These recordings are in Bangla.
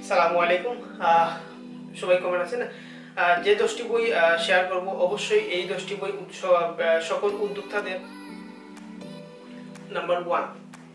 সালামু আলাইকুম। সবাই কেমন আছেন? যে 10টি বই শেয়ার করব, অবশ্যই এই 10টি বই সকল উদ্যোক্তাদের। Number 1,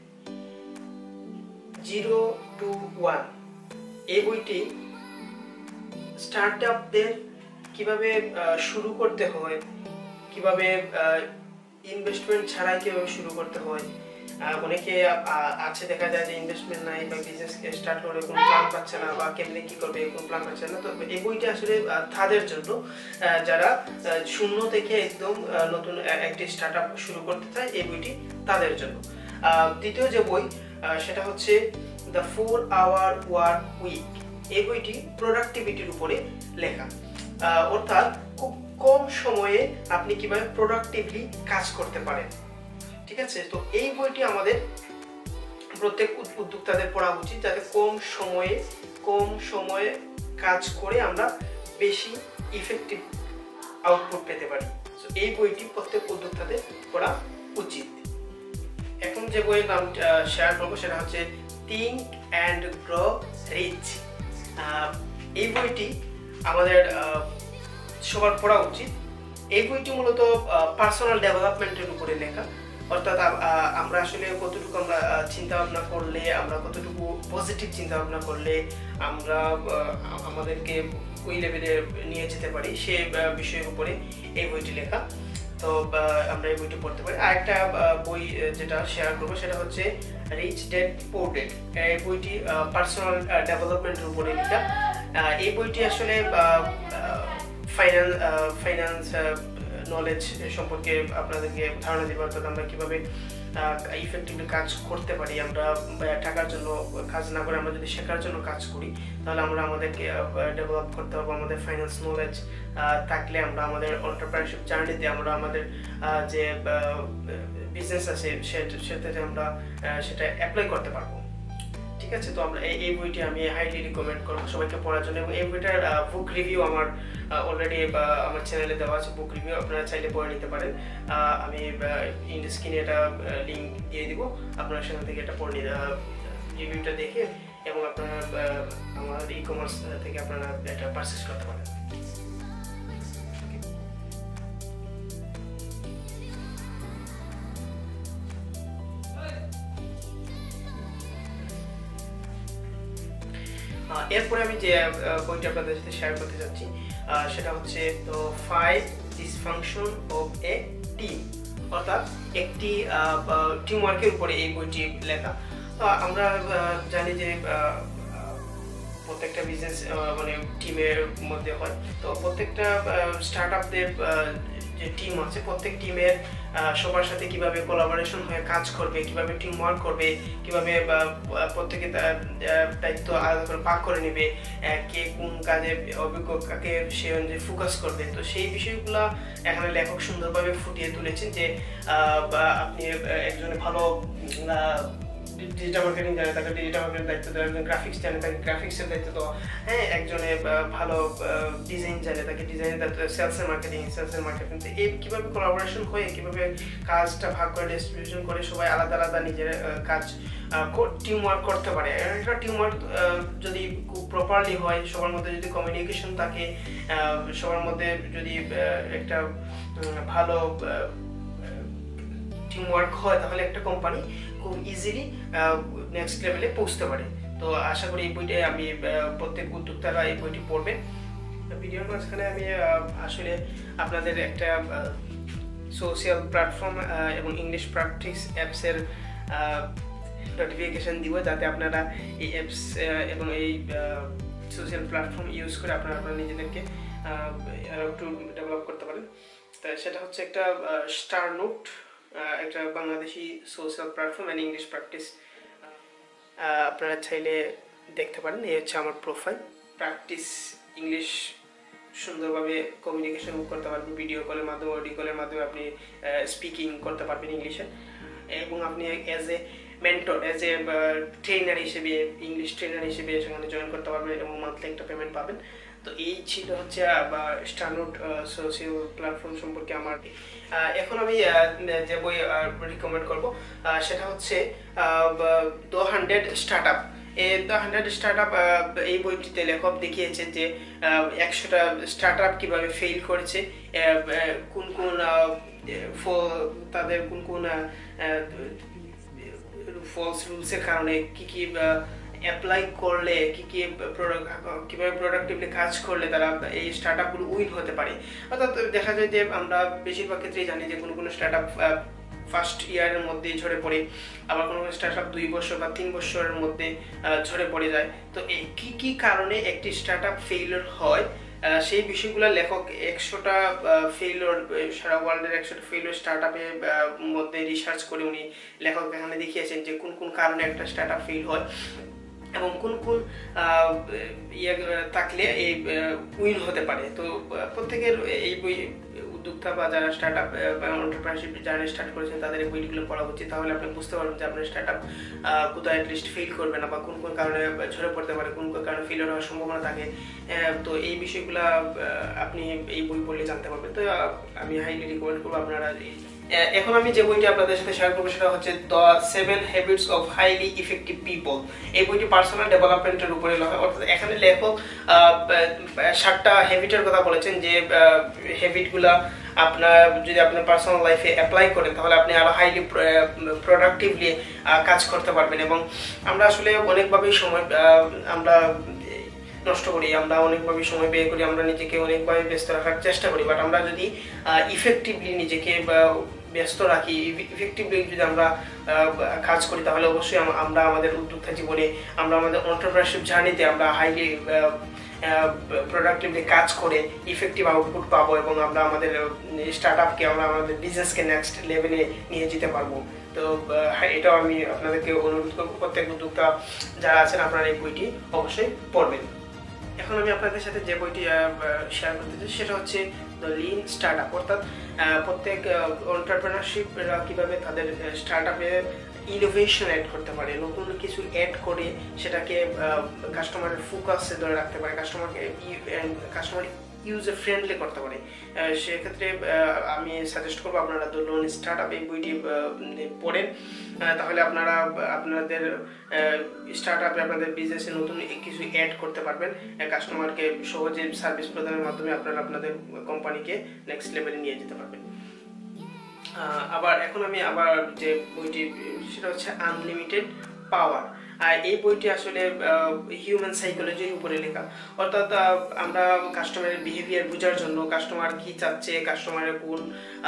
0 to 1। এই বইটি স্টার্টআপদের কিভাবে শুরু করতে হয়, কিভাবে ইনভেস্টমেন্ট ছাড়াই কিভাবে শুরু করতে হয়। অনেকে আছে, দেখা যায় যে ইনভেস্টমেন্ট নাই বা বিজনেস স্টার্ট করে কোনো প্ল্যান পাচ্ছে না, বা কেমনে কি করবে কোনো প্ল্যান পাচ্ছে না। তো এই বইটা আসলে তাদের জন্য, যারা শূন্য থেকে একদম নতুন একটি স্টার্টআপ শুরু করতে চায়। এই বইটি তাদের জন্য। দ্বিতীয় যে বই, সেটা হচ্ছে দ্য 4-Hour Work Week। এই বইটি প্রোডাক্টিভিটির উপরে লেখা, অর্থাৎ খুব কম সময়ে আপনি কিভাবে প্রোডাক্টিভলি কাজ করতে পারেন। ঠিক আছে, তো এই বইটি আমাদের প্রত্যেক উদ্যোক্তাদের পড়া উচিত, যাতে কম সময়ে কাজ করে আমরা বেশি ইফেক্টিভ আউটপুট পেতে পারি। তো এই বইটি প্রত্যেক উদ্যোক্তাদের পড়া উচিত। এখন যে বইয়ের নাম শেয়ার করবো সেটা হচ্ছে থিঙ্ক অ্যান্ড গ্রো রিচ। এই বইটি আমাদের সবার পড়া উচিত। এই বইটি মূলত পার্সোনাল ডেভেলপমেন্টের উপরে লেখা, অর্থাৎ আমরা আসলে কতটুকু আমরা চিন্তা ভাবনা করলে, আমরা কতটুকু পজিটিভ চিন্তা ভাবনা করলে আমরা আমাদেরকে ওই লেভেলে নিয়ে যেতে পারি, সে বিষয়ের উপরে এই বইটি লেখা। তো আমরা এই বইটি পড়তে পারি। আরেকটা বই যেটা শেয়ার করবো সেটা হচ্ছে রিচ ড্যাড পুওর ড্যাড। এই বইটি পার্সোনাল ডেভেলপমেন্টের উপরে লেখা। এই বইটি আসলে ফাইন্যান্স নলেজ সম্পর্কে আপনাদেরকে ধারণা দেবে, অর্থাৎ আমরা কিভাবে ইফেক্টিভলি কাজ করতে পারি। আমরা টাকার জন্য কাজ না করে আমরা যদি শেখার জন্য কাজ করি, তাহলে আমরা আমাদেরকে ডেভেলপ করতে হবে। আমাদের ফাইন্যান্স নলেজ থাকলে আমরা আমাদের এন্টারপ্রেনারশিপ জার্নিতে আমরা আমাদের যে বিজনেস আছে সেটাতে আমরা সেটা অ্যাপ্লাই করতে পারবো। ঠিক আছে, তো আমরা এই বইটি আমি হাইলি রিকমেন্ড করবো সবাইকে পড়ার জন্য। এবং এই বইটার বুক রিভিউ আমার অলরেডি আমার চ্যানেলে দেওয়া আছে। বুক রিভিউ আপনারা চাইলে পড়ে নিতে পারেন। আমি ইন স্ক্রিনে এটা লিঙ্ক দিয়ে দিব, আপনারা সেখান থেকে এটা পড়ে রিভিউটা দেখে এবং আপনারা আমার ই-কমার্স থেকে আপনারা এটা পারচেজ করতে পারেন। এরপরে আমি যে বইটা আপনাদের সাথে শেয়ার করতে যাচ্ছি সেটা হচ্ছে তো 5 ডিসফাংশন অফ এ টিম, অর্থাৎ একটি টিম ওয়ার্কের উপরে এই বইটি লেখা। তো আমরা জানি যে প্রত্যেকটা বিজনেস মানে টিমের মধ্যে হয়। তো প্রত্যেকটা স্টার্টআপদের যে টিম আছে, প্রত্যেক টিমের সবার সাথে কিভাবে কোলাবোরেশন হয়ে কাজ করবে, কিভাবে টিম ওয়ার্ক করবে, কিভাবে প্রত্যেকে দায়িত্ব আলাদা করে ভাগ করে নেবে, কে কোন কাজে অভিজ্ঞ, কাকে সে অনুযায়ী ফোকাস করবে। তো সেই বিষয়গুলো এখানে লেখক সুন্দরভাবে ফুটিয়ে তুলেছেন যে আপনি একজনে ভালো ডিজিটাল মার্কেটিং জানে, তাকে ডিজিটাল মার্কেটিং দায়িত্ব দেওয়া, একজন গ্রাফিক্স জানে, তাকে গ্রাফিক্সের দায়িত্ব দেওয়া, হ্যাঁ, একজনে ভালো ডিজাইন জানে, তাকে ডিজাইনের দায়িত্ব, সেলসের মার্কেটিং। তো এই কীভাবে কোলাবোরেশন হয়ে কীভাবে কাজটা ভাগ করে ডিস্ট্রিবিউশন করে সবাই আলাদা আলাদা নিজের কাজ টিম ওয়ার্ক করতে পারে। একটা টিম ওয়ার্ক যদি খুব প্রপারলি হয়, সবার মধ্যে যদি কমিউনিকেশন থাকে, সবার মধ্যে যদি একটা ভালো টিম ওয়ার্ক হয়, তাহলে একটা কোম্পানি খুব ইজিলি নেক্সট লেভেলে পৌঁছতে পারে। তো আশা করি এই বইটা আমি প্রত্যেক উদ্যোক্তারা এই বইটি পড়বে। ভিডিওর মাঝখানে আমি আসলে আপনাদের একটা সোশ্যাল প্ল্যাটফর্ম এবং ইংলিশ প্র্যাকটিস অ্যাপসের নোটিফিকেশান দিব, যাতে আপনারা এই অ্যাপস এবং এই সোশ্যাল প্ল্যাটফর্ম ইউজ করে আপনারা নিজেদেরকে একটু ডেভেলপ করতে পারেন। তাই সেটা হচ্ছে একটা স্টার নোট, একটা Bangladeshi social platform and English practice. আপনারা চাইলে দেখতে পারেন। এই হচ্ছে আমার প্রোফাইল। প্র্যাকটিস ইংলিশ সুন্দরভাবে কমিউনিকেশন করতে পারবেন, ভিডিও কলের মাধ্যমে, অডিও কলের মাধ্যমে আপনি স্পিকিং করতে পারবেন ইংলিশে। এবং আপনি as a mentor, as a trainer হিসেবে, ইংলিশ ট্রেনার হিসেবে সেখানে জয়েন করতে পারবেন এবং মান্থলি একটা পেমেন্ট পাবেন। তো এই ছিল হচ্ছে স্টারনোট সোশ্যাল প্ল্যাটফর্ম সম্পর্কে আমার। এখন আমি যে বই রিকমেন্ড করব সেটা হচ্ছে দ্য 100 স্টার্টআপ। দ্য 100 স্টার্টআপ এই বইটিতে লেখক দেখিয়েছেন যে 100টা স্টার্টআপ কিভাবে ফেল করেছে, কোন কোন তাদের কোন কোন ফলস রুলসের কারণে কি কি অ্যাপ্লাই করলে কিভাবে প্রোডাক্টিভলি কাজ করলে তারা এই স্টার্টআপগুলো উইন হতে পারে। অর্থাৎ দেখা যায় যে আমরা বেশিরভাগ ক্ষেত্রেই জানি যে কোনো স্টার্টআপ ফার্স্ট ইয়ারের মধ্যে ঝরে পড়ে, আবার কোনো স্টার্টআপ 2 বছর বা 3 বছরের মধ্যে ঝরে পড়ে যায়। তো এই কি কারণে একটি স্টার্টআপ ফেইলিওর হয় সেই বিষয়গুলো লেখক 100টা ফেইলিওর, সারা ওয়ার্ল্ডের 100টা ফেইলিওর স্টার্টআপের মধ্যে রিসার্চ করে উনি লেখক এখানে দেখিয়েছেন যে কোন কোন কারণে একটা স্টার্টআপ ফেল হয় এবং কোন কোন থাকলে এই উইন হতে পারে। তো প্রত্যেকের এই বই উদ্যোক্তা বা যারা স্টার্টআপ বা এন্টারপ্রেনারশিপ যারা স্টার্ট করেছেন তাদের এই বইগুলো পড়া উচিত। তাহলে আপনি বুঝতে পারবেন যে আপনার স্টার্টআপ কোথায় অ্যাটলিস্ট ফেল করবে না বা কোন কোন কারণে ঝরে পড়তে পারে, কোন কোন কারণে ফেলিওর হওয়ার সম্ভাবনা থাকে। তো এই বিষয়গুলো আপনি এই বই পড়লে জানতে পারবেন। তো আমি হাইলি রিকমেন্ড করবো আপনারা। এখন আমি যে বইটি আপনাদের সাথে শেয়ার করবো সেটা হচ্ছে the 7 habits of highly effective people. এই বইটি পার্সোনাল ডেভেলপমেন্টের উপরে লেখা, অর্থাৎ এখানে লেখক 7টা হ্যাবিটের কথা বলেছেন যে হ্যাবিটগুলা যদি আপনার পার্সোনাল লাইফে অ্যাপ্লাই করেন তাহলে আপনি আরো হাইলি প্রোডাক্টিভলি কাজ করতে পারবেন। এবং আমরা আসলে অনেকভাবেই সময় আমরা নষ্ট করি, আমরা অনেকভাবে সময় ব্যয় করি, আমরা নিজেকে অনেকভাবে ব্যস্ত রাখার চেষ্টা করি, বাট আমরা যদি ইফেক্টিভলি নিজেকে ব্যস্ত রাখি, ইফেক্টিভলি যদি আমরা কাজ করি তাহলে অবশ্যই আমরা আমাদের উদ্যোক্তা জীবনে, আমরা আমাদের এন্টারপ্রেনারশিপ জার্নিতে আমরা হাইলি প্রোডাক্টিভলি কাজ করে ইফেক্টিভ আউটপুট পাবো এবং আমরা আমাদের স্টার্টআপকে, আমরা আমাদের বিজনেসকে নেক্সট লেভেলে নিয়ে যেতে পারবো। তো এটাও আমি আপনাদেরকে অনুরোধ করবো, প্রত্যেক উদ্যোক্তা যারা আছেন আপনারা এই বইটি অবশ্যই পড়বেন। এখন আমি আপনাদের সাথে যে বইটি শেয়ার করতে চাই সেটা হচ্ছে দ্য লিন স্টার্টআপ, অর্থাৎ প্রত্যেক এন্টারপ্রেনারশিপরা কীভাবে তাদের স্টার্টআপে ইনোভেশন অ্যাড করতে পারে, নতুন কিছু অ্যাড করে সেটাকে কাস্টমারের ফোকাসে ধরে রাখতে পারে, কাস্টমার ইউজার ফ্রেন্ডলি করতে পারে। সেক্ষেত্রে আমি সাজেস্ট করবো আপনারা দ্য লিন স্টার্টআপ এই বইটি পড়েন। তাহলে আপনারা আপনাদের স্টার্টআপে, আপনাদের বিজনেসে নতুন কিছু অ্যাড করতে পারবেন, কাস্টমারকে সহজে সার্ভিস প্রদানের মাধ্যমে আপনারা আপনাদের কোম্পানিকে নেক্সট লেভেলে নিয়ে যেতে পারবেন। আবার এখন আমি যে বইটি সেটা হচ্ছে আনলিমিটেড পাওয়ার। এই বইটি আসলে হিউম্যান সাইকোলজির উপরে লেখা, অর্থাৎ আমরা কাস্টমারের বিহেভিয়ার বোঝার জন্য, কাস্টমার কি চাচ্ছে, কাস্টমারের কোন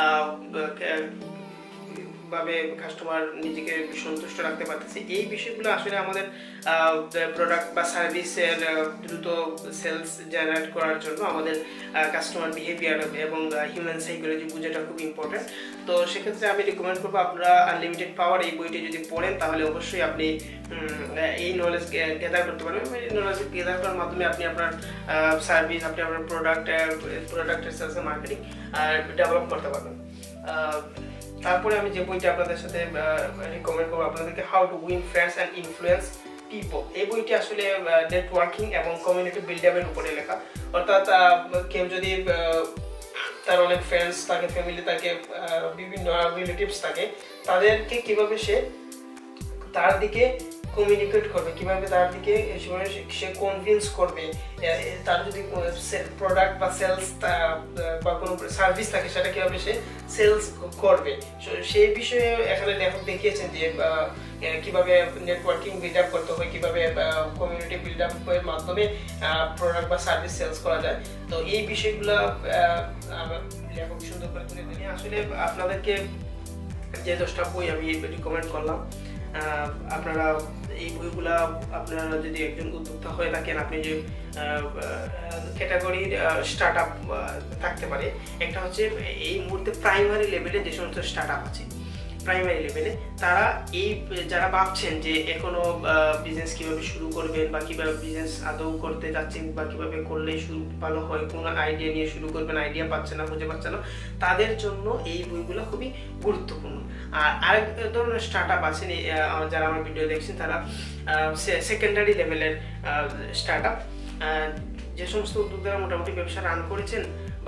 ভাবে কাস্টমার নিজেকে সন্তুষ্ট রাখতে পারতেছে, এই বিষয়গুলো আসলে আমাদের প্রোডাক্ট বা সার্ভিসের দ্রুত সেলস জেনারেট করার জন্য আমাদের কাস্টমার বিহেভিয়ার এবং হিউম্যান সাইকোলজি বোঝাটা খুব ইম্পর্টেন্ট। তো সেক্ষেত্রে আমি রিকমেন্ড করবো আপনারা আনলিমিটেড পাওয়ার এই বইটি যদি পড়েন তাহলে অবশ্যই আপনি এই নলেজ গেদার করতে পারবেন। এই নলেজ গেদার করার মাধ্যমে আপনি আপনার সার্ভিস, আপনি আপনার প্রোডাক্টের সেলস মার্কেটিং ডেভেলপ করতে পারবেন। তারপরে আমি যে বইটা আপনাদের সাথে রিকমেন্ড করবো আপনাদেরকে, how to win friends and influence people. এই বইটি আসলে নেটওয়ার্কিং এবং কমিউনিটি বিল্ডআপের উপরে লেখা, অর্থাৎ কেউ যদি তার অনেক ফ্রেন্ডস থাকে, ফ্যামিলি থাকে, বিভিন্ন রিলেটিভস থাকে, তাদেরকে কিভাবে তার দিকে কমিউনিকেট করবে, কিভাবে তার দিকে সে কনভিন্স করবে, তার যদি প্রোডাক্ট বা সেলস বা কোনো সার্ভিস থাকে সেটা কিভাবে সে সেলস করবে, সেই বিষয়ে এখানে লেখক দেখিয়েছেন যে কিভাবে নেটওয়ার্কিং বিল্ড আপ করতে হয়, কিভাবে কমিউনিটি বিল্ড আপের মাধ্যমে প্রোডাক্ট বা সার্ভিস সেলস করা যায়। তো এই বিষয়গুলো লেখক সুন্দর করে তুলে দিলেন। আসলে আপনাদেরকে যে 10টা বই আমি রিকমেন্ড করলাম, আপনারা এই বইগুলা, আপনারা যদি একজন উদ্যোক্তা হয়ে থাকেন, আপনি যে ক্যাটাগরির স্টার্টআপ থাকতে পারে, একটা হচ্ছে এই মুহূর্তে প্রাইমারি লেভেলে যে সমস্ত স্টার্টআপ আছে, প্রাইমারি লেভেলে তারা যারা ভাবছেন যে এখনো বিজনেস কিভাবে শুরু করবেন বা কিভাবে বিজনেস আদৌ করতে যাচ্ছেন বা কিভাবে করলে শুরু ভালো হয়, কোন আইডিয়া নিয়ে শুরু করবেন, আইডিয়া পাচ্ছে না, বুঝে পাচ্ছে না, তাদের জন্য এই বইগুলো খুবই গুরুত্বপূর্ণ। আর আরেক ধরনের স্টার্টআপ আছেন যারা আমার ভিডিও দেখছেন, তারা সেকেন্ডারি লেভেলের স্টার্টআপ, যে সমস্ত উদ্যোক্তারা মোটামুটি ব্যবসা রান করেছেন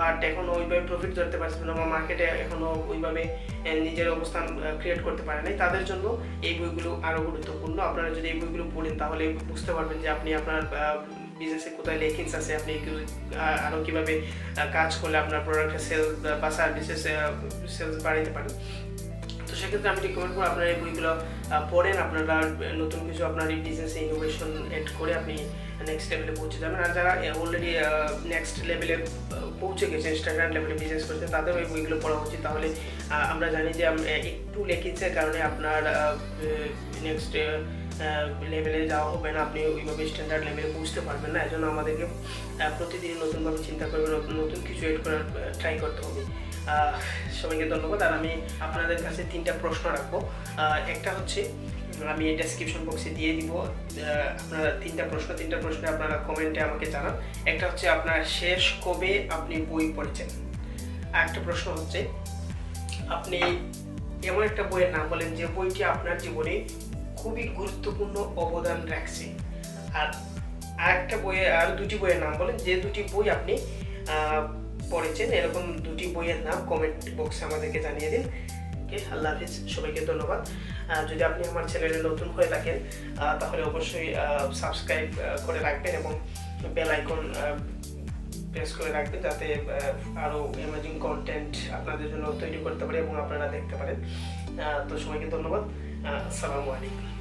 বাট এখনো ওইভাবে প্রফিট ধরতে পারছেন না বা মার্কেটে এখনো ওইভাবে নিজের অবস্থান ক্রিয়েট করতে পারে নাই, তাদের জন্য এই বইগুলো আরও গুরুত্বপূর্ণ। আপনারা যদি এই বইগুলো পড়েন তাহলে বুঝতে পারবেন যে আপনি আপনার বিজনেসে কোথায় লেকিংস আছে, আপনি আরও কীভাবে কাজ করলে আপনার প্রোডাক্টের সেল বা সার্ভিসের সেলস বাড়াতে পারেন। তো সেক্ষেত্রে আমি রিকমেন্ড করবো আপনারা এই বইগুলো পড়েন, আপনারা নতুন কিছু আপনার এই বিজনেসে ইনোভেশন এড করে আপনি নেক্সট লেভেলে পৌঁছে যাবেন। আর যারা অলরেডি নেক্সট লেভেলে পৌঁছে গেছে, স্ট্যান্ডার্ড লেভেলে বিজনেস করছে, তাদের ওই বইগুলো পড়া উচিত। তাহলে আমরা জানি যে একটু লেকিংসের কারণে আপনার নেক্সট লেভেলে যাওয়া হবে না, আপনি ওইভাবে স্ট্যান্ডার্ড লেভেলে পৌঁছতে পারবেন না। এই জন্য আমাদেরকে প্রতিদিন নতুনভাবে চিন্তা করবে, নতুন কিছু এড করার ট্রাই করতে হবে। সবাইকে ধন্যবাদ। আর আমি আপনাদের কাছে 3টা প্রশ্ন রাখবো। একটা হচ্ছে আমি ডেসক্রিপশন বক্সে দিয়ে দিব, আপনারা 3টা প্রশ্নে আপনারা কমেন্টে আমাকে জানান। একটা হচ্ছে আপনার শেষ কবে আপনি বই পড়েছেন, আর একটা প্রশ্ন হচ্ছে আপনি এমন একটা বইয়ের নাম বলেন যে বইটি আপনার জীবনে খুবই গুরুত্বপূর্ণ অবদান রাখছে। আর আরেকটা বইয়ে আর 2টি বইয়ের নাম বলেন যে 2টি বই আপনি পড়েছেন। এরকম 2টি বইয়ের নাম কমেন্ট বক্সে আমাদেরকে জানিয়ে দিন। ওকে, আল্লাহ হাফিজ, সবাইকে ধন্যবাদ। যদি আপনি আমার চ্যানেলে নতুন হয়ে থাকেন তাহলে অবশ্যই সাবস্ক্রাইব করে রাখবেন এবং বেল আইকন প্রেস করে রাখবেন, যাতে আরও অ্যামেজিং কন্টেন্ট আপনাদের জন্য তৈরি করতে পারি এবং আপনারা দেখতে পারেন। তো সবাইকে ধন্যবাদ। আসসালামু আলাইকুম।